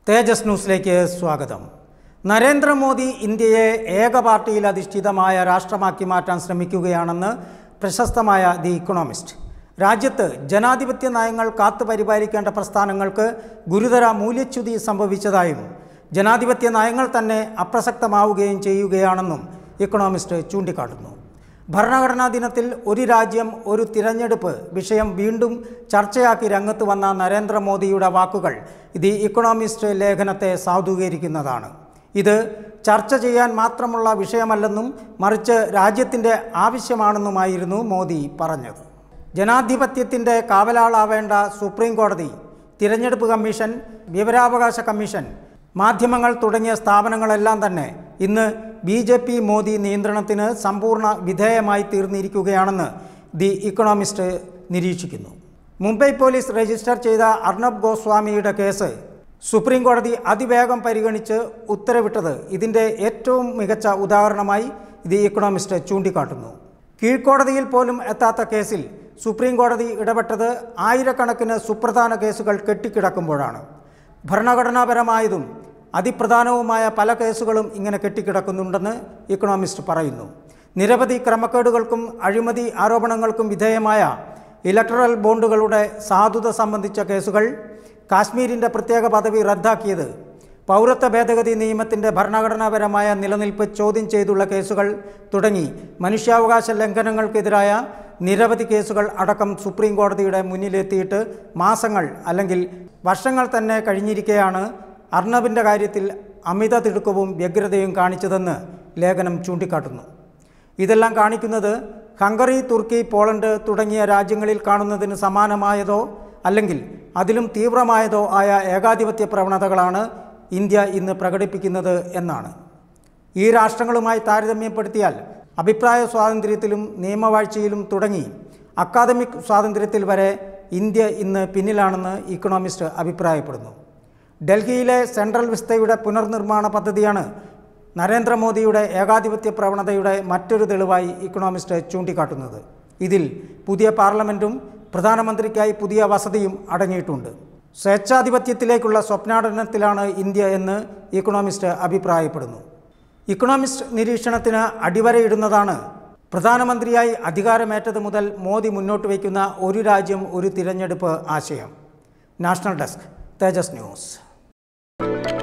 തേജസ് ന്യൂസിലേക്ക് സ്വാഗതം. നരേന്ദ്രമോദി ഇന്ത്യയെ ഏക പാർട്ടിയിൽ അധിഷ്ഠിതമായ രാഷ്ട്രമാക്കി മാറ്റാൻ ശ്രമിക്കുകയാണെന്ന് പ്രശസ്തമായ ദി ഇക്കണോമിസ്റ്റ്. രാജ്യത്ത് ജനാധിപത്യ നയങ്ങൾ കാത്തുപരിപാലിക്കേണ്ട പ്രസ്ഥാനങ്ങൾക്ക് ഗുരുതര മൂല്യച്യുതി സംഭവിച്ചതായും ജനാധിപത്യ നയങ്ങൾ തന്നെ അപ്രസക്തമാവുകയും ചെയ്യുകയാണെന്നും ഇക്കണോമിസ്റ്റ് ചൂണ്ടിക്കാട്ടുന്നു. ഭരണഘടനാ ദിനത്തിൽ ഒരു രാജ്യം ഒരു തിരഞ്ഞെടുപ്പ് വിഷയം വീണ്ടും ചർച്ചയാക്കി രംഗത്ത് വന്ന നരേന്ദ്രമോദിയുടെ വാക്കുകൾ ദി ഇക്കണോമിസ്റ്റ് ലേഖനത്തെ സാധൂകരിക്കുന്നതാണ്. ഇത് ചർച്ച ചെയ്യാൻ മാത്രമുള്ള വിഷയമല്ലെന്നും മറിച്ച് രാജ്യത്തിൻ്റെ ആവശ്യമാണെന്നുമായിരുന്നു മോദി പറഞ്ഞത്. ജനാധിപത്യത്തിൻ്റെ കാവലാളാവേണ്ട സുപ്രീം കോടതി, തിരഞ്ഞെടുപ്പ് കമ്മീഷൻ, വിവരാവകാശ കമ്മീഷൻ, മാധ്യമങ്ങൾ തുടങ്ങിയ സ്ഥാപനങ്ങളെല്ലാം തന്നെ ഇന്ന് BJP മോദി നിയന്ത്രണത്തിന് സമ്പൂർണ്ണ വിധേയമായി തീർന്നിരിക്കുകയാണെന്ന് ദി ഇക്കണോമിസ്റ്റ് നിരീക്ഷിക്കുന്നു. മുംബൈ പോലീസ് രജിസ്റ്റർ ചെയ്ത അർണബ് ഗോസ്വാമിയുടെ കേസ് സുപ്രീം കോടതി അതിവേഗം പരിഗണിച്ച് ഉത്തരവിട്ടത് ഇതിൻ്റെ ഏറ്റവും മികച്ച ഉദാഹരണമായി ദി ഇക്കണോമിസ്റ്റ് ചൂണ്ടിക്കാട്ടുന്നു. കീഴ്ക്കോടതിയിൽ പോലും എത്താത്ത കേസിൽ സുപ്രീം കോടതി ഇടപെട്ടത് ആയിരക്കണക്കിന് സുപ്രധാന കേസുകൾ കെട്ടിക്കിടക്കുമ്പോഴാണ്. ഭരണഘടനാപരമായതും അതിപ്രധാനവുമായ പല കേസുകളും ഇങ്ങനെ കെട്ടിക്കിടക്കുന്നുണ്ടെന്ന് ഇക്കണോമിസ്റ്റ് പറയുന്നു. നിരവധി ക്രമക്കേടുകൾക്കും അഴിമതി ആരോപണങ്ങൾക്കും വിധേയമായ ഇലക്ടറൽ ബോണ്ടുകളുടെ സാധുത സംബന്ധിച്ച കേസുകൾ, കാശ്മീരിൻ്റെ പ്രത്യേക പദവി റദ്ദാക്കിയത്, പൗരത്വ ഭേദഗതി നിയമത്തിൻ്റെ ഭരണഘടനാപരമായ നിലനിൽപ്പ് ചോദ്യം ചെയ്തുള്ള കേസുകൾ തുടങ്ങി മനുഷ്യാവകാശ ലംഘനങ്ങൾക്കെതിരായ നിരവധി കേസുകൾ അടക്കം സുപ്രീം കോടതിയുടെ മുന്നിലെത്തിയിട്ട് മാസങ്ങൾ അല്ലെങ്കിൽ വർഷങ്ങൾ തന്നെ കഴിഞ്ഞിരിക്കെയാണ് അർണബിൻ്റെ കാര്യത്തിൽ അമിത തിടുക്കവും വ്യഗ്രതയും കാണിച്ചതെന്ന് ലേഖനം ചൂണ്ടിക്കാട്ടുന്നു. ഇതെല്ലാം കാണിക്കുന്നത് ഹംഗറി, തുർക്കി, പോളണ്ട് തുടങ്ങിയ രാജ്യങ്ങളിൽ കാണുന്നതിന് സമാനമായതോ അല്ലെങ്കിൽ അതിലും തീവ്രമായതോ ആയ ഏകാധിപത്യ പ്രവണതകളാണ് ഇന്ത്യ ഇന്ന് പ്രകടിപ്പിക്കുന്നത് എന്നാണ്. ഈ രാഷ്ട്രങ്ങളുമായി താരതമ്യപ്പെടുത്തിയാൽ അഭിപ്രായ സ്വാതന്ത്ര്യത്തിലും നിയമവാഴ്ചയിലും തുടങ്ങി അക്കാദമിക് സ്വാതന്ത്ര്യത്തിൽ വരെ ഇന്ത്യ ഇന്ന് പിന്നിലാണെന്ന് ഇക്കണോമിസ്റ്റ് അഭിപ്രായപ്പെടുന്നു. ഡൽഹിയിലെ സെൻട്രൽ വിസ്തയുടെ പുനർനിർമ്മാണ പദ്ധതിയാണ് നരേന്ദ്രമോദിയുടെ ഏകാധിപത്യ പ്രവണതയുടെ മറ്റൊരു തെളിവായി ഇക്കണോമിസ്റ്റ് ചൂണ്ടിക്കാട്ടുന്നത്. ഇതിൽ പുതിയ പാർലമെൻറ്റും പ്രധാനമന്ത്രിക്കായി പുതിയ വസതിയും അടങ്ങിയിട്ടുണ്ട്. സ്വേച്ഛാധിപത്യത്തിലേക്കുള്ള സ്വപ്നാടനത്തിലാണ് ഇന്ത്യ എന്ന് ഇക്കണോമിസ്റ്റ് അഭിപ്രായപ്പെടുന്നു. ഇക്കണോമിസ്റ്റ് നിരീക്ഷണത്തിന് അടിവരയിടുന്നതാണ് പ്രധാനമന്ത്രിയായി അധികാരമേറ്റത് മുതൽ മോദി മുന്നോട്ട് വയ്ക്കുന്ന ഒരു രാജ്യം ഒരു തിരഞ്ഞെടുപ്പ് ആശയം. National desk, Tejas news.